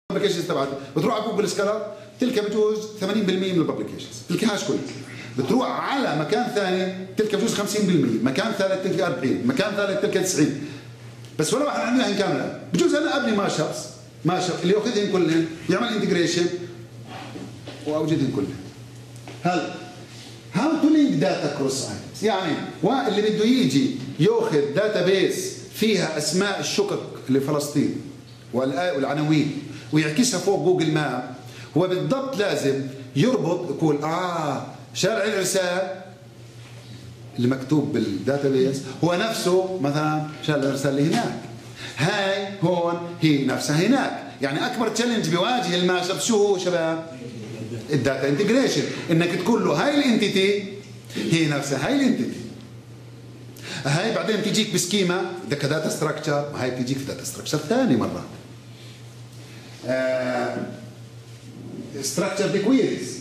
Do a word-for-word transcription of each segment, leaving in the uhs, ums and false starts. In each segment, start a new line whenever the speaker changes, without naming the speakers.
الابلكيشنز تبعتي بتروح على جوجل سكالر تلك بجوز ثمانين بالمئة من الابلكيشنز تلقاهاش كلها. بتروح على مكان ثاني تلك بجوز خمسين بالمئة، مكان ثالث تلك أربعين، مكان ثالث تلك تسعين. بس ولا واحد عندنا هن كامله. بجوز انا ابني ما شخص ما شخص اللي ياخذهن كلهن يعمل انتجريشن واوجدهن كلهن. هلا هاو تو لينك داتا كروس ايتمز، يعني اللي بده يجي ياخذ داتا بيس فيها اسماء الشقق لفلسطين والعناوين ويعكسها فوق جوجل ماب، هو بالضبط لازم يربط يقول اه شارع الارسال اللي مكتوب بالداتا بيس هو نفسه مثلا شارع الارسال اللي هناك. هاي هون هي نفسها هناك. يعني اكبر تشالنج بيواجه الماشب شو هو شباب؟ الداتا انتجريشن، انك تقول له هاي الانتيتي هي نفسها هاي الانتيتي. هاي بعدين تجيك بسكيما بدك داتا ستراكشر، وهي بتجيك في داتا ستراكشر ثاني مره. ستراكشر بكويريز.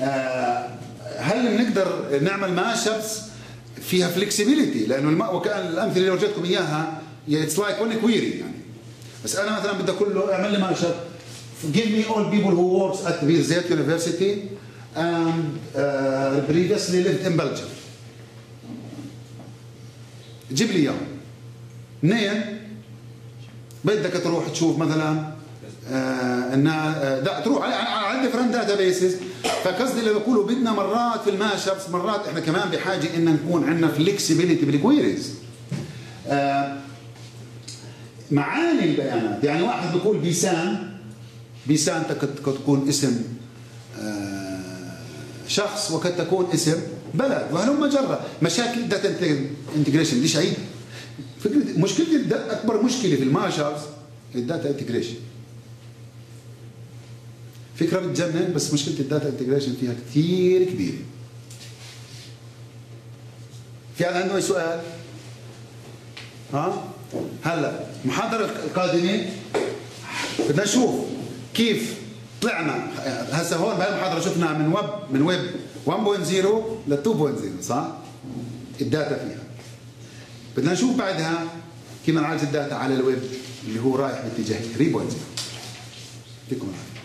هل بنقدر نعمل ماشبس فيها فلكسبيليتي؟ لانه الم... وكان الامثله اللي ورجيتكم اياها اتس لايك ون كويري يعني. بس انا مثلا بدي اقول له اعمل لي ماشب give me all people who works at Birzeit University and uh, previously lived in Belgium. جيب لي اياهم. منين؟ بدك تروح تشوف مثلا آه انها آه تروح على على ديفرنت داتا بيسز. فقصدي اللي بقوله بدنا مرات في الماشبس مرات احنا كمان بحاجه ان نكون عندنا فلكسبيليتي بالكويريز. آه معاني البيانات، يعني واحد بيقول بيسان بيسان قد تكون اسم آه شخص وقد تكون اسم بلد وهلم جرة. مشاكل الداتا انتجريشن دي شيء فكرة مشكلة أكبر مشكلة في الماشرز الداتا انتجريشن. فكرة بتجنن بس مشكلة الداتا انتجريشن فيها كثير كبيرة. في حد عنده أي سؤال؟ ها؟ هلا المحاضرة القادمة بدنا نشوف كيف طلعنا هسه هون بهاي المحاضرة شفنا من ويب من ويب واحد نقطة صفر ل اثنين نقطة صفر صح؟ الداتا فيها. بدنا نشوف بعدها كيف نعالج الداتا على الويب اللي هو رايح باتجاه ثلاثة نقطة صفر. يعطيكم العافية.